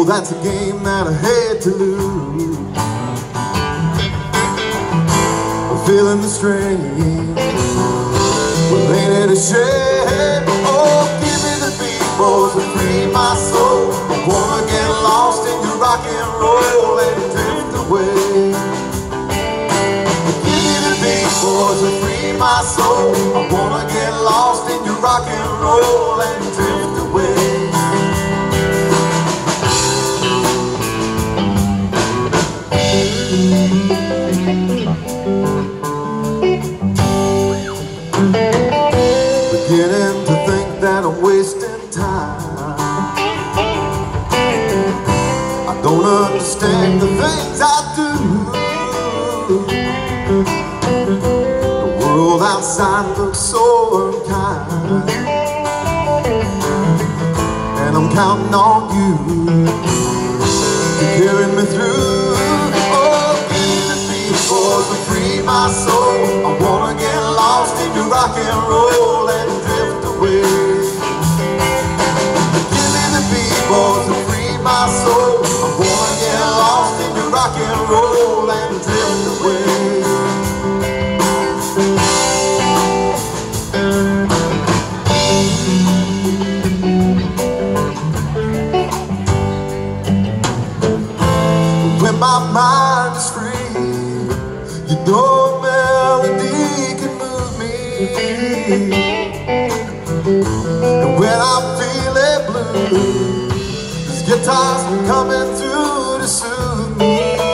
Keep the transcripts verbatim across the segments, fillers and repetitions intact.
that's a game that I hate to lose. I'm feeling the strain. Well, ain't it a shame? Oh, give me the beat, boys, and free my soul. I wanna get lost in your rock and roll and drift away. Give me the beat, boys, and free my soul. I wanna get lost in your rock and roll and drift away. Beginning to think that I'm wasting time. I don't understand the things I do. The world outside looks so unkind, and I'm counting on you to carry me through. Oh, give me the beat, boys, to free my soul. I wanna get lost in your rock and roll and drift away. Give me the beat, boys, to free my soul. I wanna get lost in your rock and roll and drift away. When my mind is free, you know melody can move me. And when I'm feeling blue, this guitar's coming through to soothe me.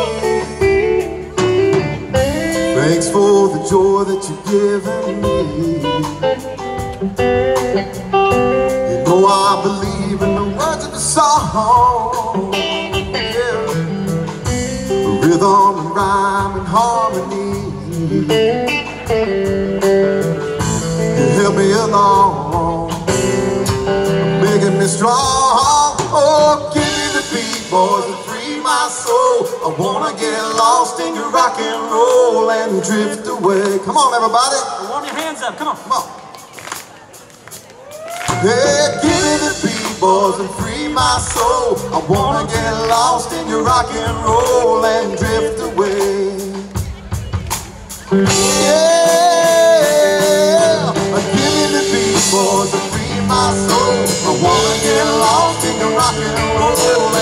Thanks for the joy that you've given me. You know I believe in the words of the song. Yeah. Rhythm and rhyme and harmony, you help me along, making me strong. Oh, give me the beat, boys, and free my soul. I wanna get lost in your rock and roll and drift away. Come on, everybody. Warm your hands up. Come on. Come on. Yeah, give me the beat, boys, and free my soul. I wanna get lost in your rock and roll and drift away. Yeah, give me the beat, boys, and free my soul. I wanna get lost in your rock and roll